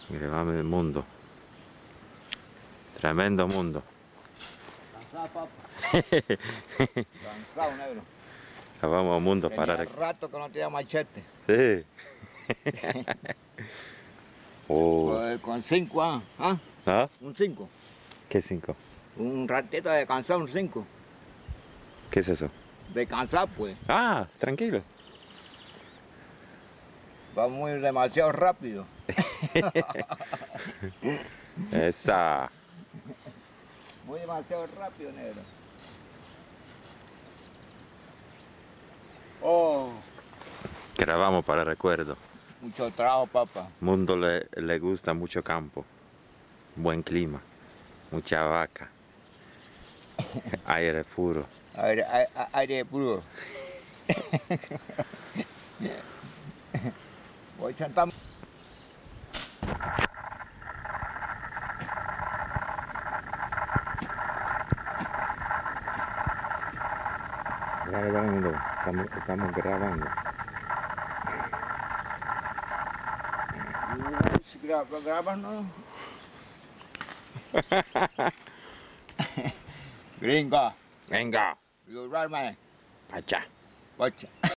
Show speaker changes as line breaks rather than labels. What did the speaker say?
Mire, vamos el mundo. Tremendo mundo.
Cansado, papá. Cansado, negro.
Vamos al mundo
Tenía
para...
rato que no tenía machete.
Sí. Oh.
Con 5 años. ¿Ah?
¿Ah?
Un 5.
¿Qué 5?
Un ratito de cansado, un 5.
¿Qué es eso?
De cansado, pues.
Ah, tranquilo.
Va muy demasiado rápido.
Esa.
Muy demasiado rápido, negro. Oh,
Grabamos para recuerdo.
mucho trabajo, papá.
Mundo le gusta mucho campo. Buen clima. Mucha vaca. Aire puro.
Aire puro. Voy a sentar.
Grabando. Estamos grabando.
¿Grabas, no? Gringa.
Venga.
You right, man.
Pacha.
Watch.